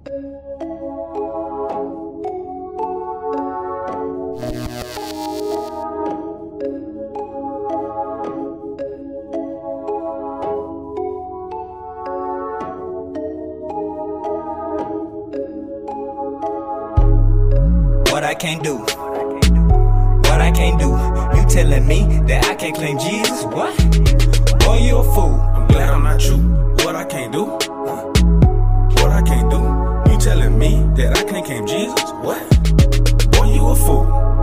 What I can't do, what I can't do. You telling me that I can't claim Jesus? What? Boy, you a fool. I'm glad I'm not you. What I can't do? What I can't do? You telling me that I can't claim Jesus? What? Boy, you a fool.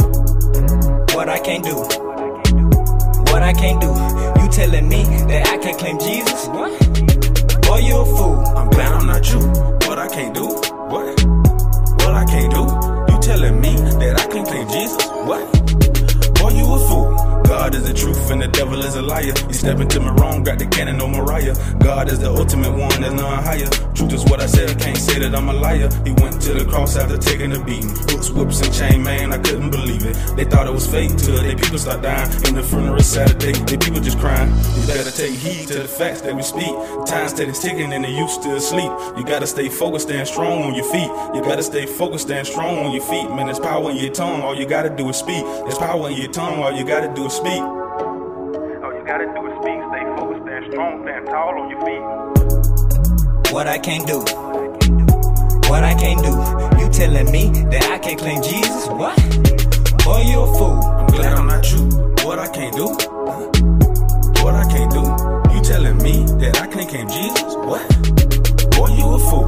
What I can't do, what I can't do. You telling me that I can't claim Jesus? What? Boy, you a fool. I'm glad I'm not you. What I can't do? What? What I can't do? You telling me that I can't claim Jesus? What? Boy, you a fool. God is the truth and the devil is a liar. You step into my wrong, got the cannon on Mariah. God is the ultimate one, there's none higher. Truth is what I said, I can't say that I'm a liar. He went to the cross after taking a beating. Hooks, whips, and chain, man, I couldn't believe it. They thought it was fake till they people start dying. In the funeral Saturday, they people just crying. You better take heed to the facts that we speak. Time steady ticking and the youth still asleep. You gotta stay focused, stand strong on your feet. You gotta stay focused, stand strong on your feet. Man, there's power in your tongue, all you gotta do is speak. There's power in your tongue, all you gotta do is speak. All you gotta do is speak, stay focused, stand strong, stand tall on your feet. What I can't do, what I can't do. You telling me that I can't claim Jesus? What? Boy, you a fool. I'm glad I'm not you. What I can't do? What I can't do? You telling me that I can't claim Jesus? What? Boy, you a fool.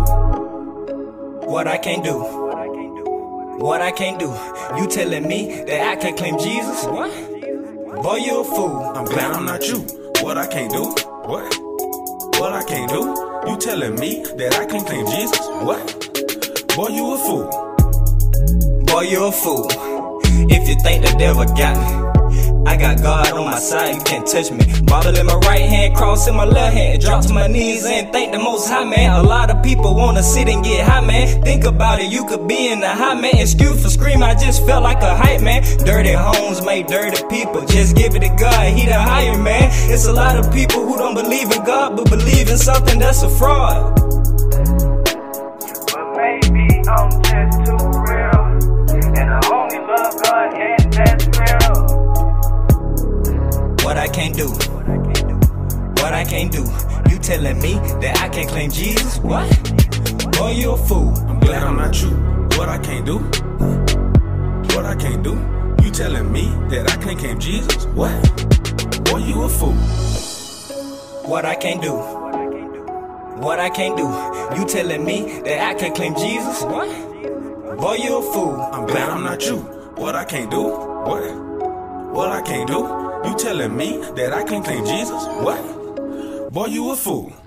What I can't do, what I can't do. You telling me that I can't claim Jesus? What? Boy, you a fool. I'm glad I'm not you. What I can't do? What? What I can't do? You telling me that I can't claim Jesus? What? Boy, you a fool. Boy, you a fool. If you think the devil got me, I got God on my side, you can't touch me. Bible in my right hand, cross in my left hand. Drop to my knees and thank the Most High, man. A lot of people wanna sit and get high, man. Think about it, you could be in the high, man. Excuse for scream, I just felt like a hype, man. Dirty homes make dirty people. Just give it to God, he the higher, man. It's a lot of people who don't believe in God, but believe in something that's a fraud. But maybe I'm just too real, and I only love God, and that's real. What I can't do, what I can't do. You telling me that I can't claim Jesus? What? Boy, you a fool. I'm glad I'm not you. What I can't do? What I can't do? You telling me that I can't claim Jesus? What? Boy, you a fool. What I can't do, what I can't do. You telling me that I can't claim Jesus? What? Boy, you a fool. I'm glad I'm not you. What I can't do? What? What I can't do? You telling me that I can't claim Jesus? What? Boy, you a fool.